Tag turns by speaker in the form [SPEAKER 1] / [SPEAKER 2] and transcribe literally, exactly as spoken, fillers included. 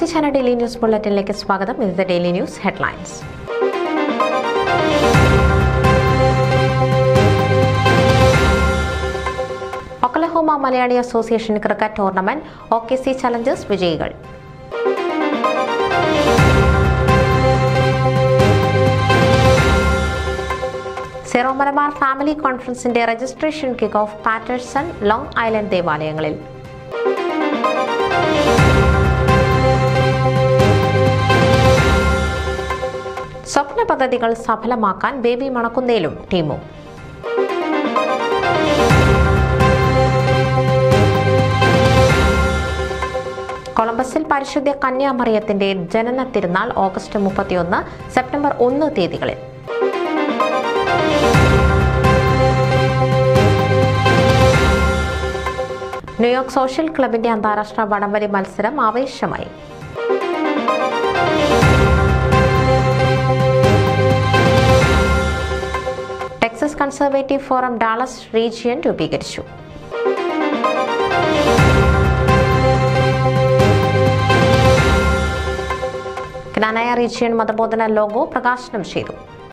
[SPEAKER 1] Media channel daily news ബുള്ളറ്റിനിലേക്ക് സ്വാഗതം. ഇന്നത്തെ daily news headlines. Oklahoma Malayali association cricket tournament O K C challengers വിജയികൾ. Syro Malabar family കോൺഫറൻസിന്റെ registration kick off Paterson long island ദേവാലയങ്ങളിൽ. സ്വപ്ന പദ്ധതികൾ സഫലമാക്കാൻ ബേബി മണക്കുന്നേലും ടീമും. കൊളംബസിൽ പരിശുദ്ധ കന്യാമറിയത്തിന്റെ ജനന തിരുനാൾ ഓഗസ്റ്റ് മുപ്പത്തിയൊന്ന് സെപ്റ്റംബർ ഒന്ന് തീയതികളിൽ. ന്യൂയോർക്ക് സോഷ്യൽ ക്ലബിന്റെ അന്താരാഷ്ട്ര വടംവലി മത്സരം ആവേശമായി. Texas conservative forum Dallas region രൂപീകരിച്ചു. ജ്ഞാനായ റീജിയൻ മതബോധന ലോഗോ പ്രകാശനം ചെയ്തു.